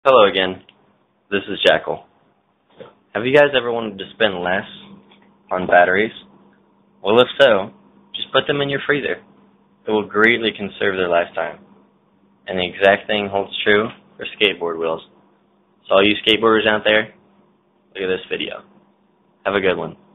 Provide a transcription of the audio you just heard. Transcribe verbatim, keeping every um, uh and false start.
Hello again, this is Jackal. Have you guys ever wanted to spend less on batteries? Well, if so, just put them in your freezer. It will greatly conserve their lifetime. And the exact thing holds true for skateboard wheels. So all you skateboarders out there, look at this video. Have a good one.